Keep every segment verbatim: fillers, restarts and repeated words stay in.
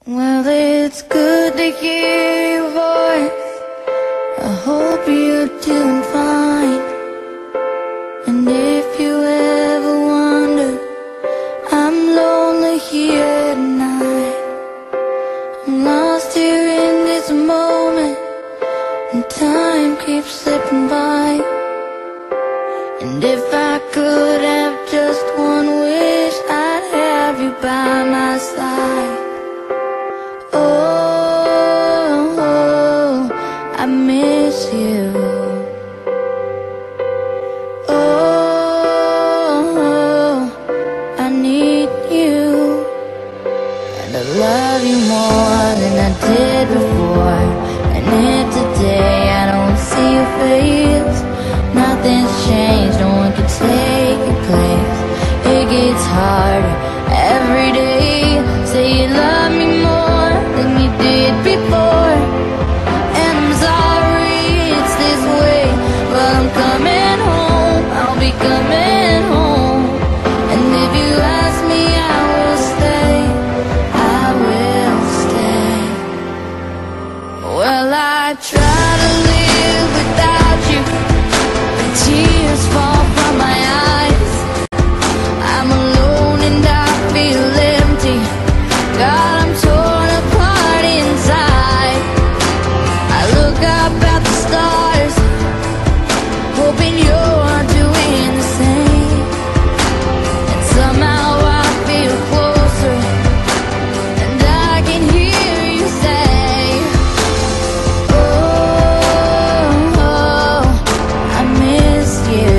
Well, it's good to hear your voice. I hope you're doing fine. And if you ever wonder, I'm lonely here at night. I'm lost here in this moment, and time keeps slipping by. And if I could have just one wish, I'd have you by my side. Oh, oh, I miss you. Oh, oh, I need you. And I love you more than I did before. And if today I don't see your face, nothing's changed, no one can take your place. It gets harder every day. Say you love me more than you did before. And I'm sorry it's this way, but I'm coming home, I'll be coming home. And if you ask me, I will stay, I will stay. Well, I try to live without you, the tears fall from my eyes. I'm alone and I feel empty. God, I'm torn apart inside. I look up at the stars, hoping you're doing the same. And somehow I feel closer, and I can hear you say, oh, oh, I miss you.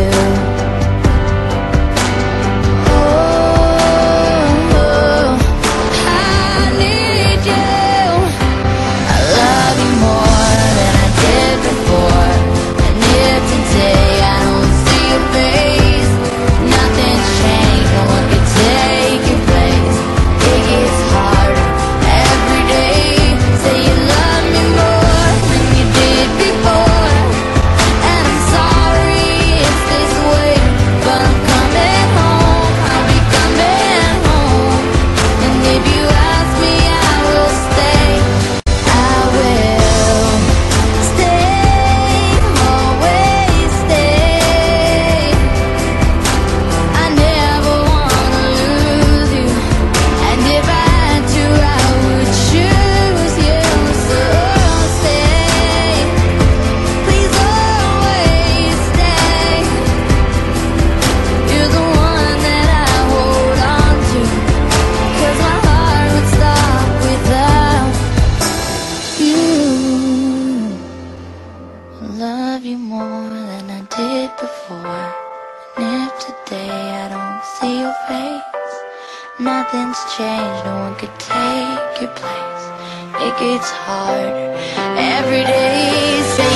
Oh, oh, I need you. I love you more than I did before. And if today I don't see your face, nothing's changed, no one can take your place. It gets harder every day. Say you love me more than you did before. And I'm sorry it's this way, but I'm coming home, I'll be coming home. And if you ask me, I will stay, I will stay, always stay. I never wanna lose you, and if I had to, I would choose you. So stay, please always stay. You're the one that I hold on to, 'cause my heart would stop without you. I love you more than I did before. And if today I don't see your face, nothing's changed, no one could take your place. It gets harder every day. Say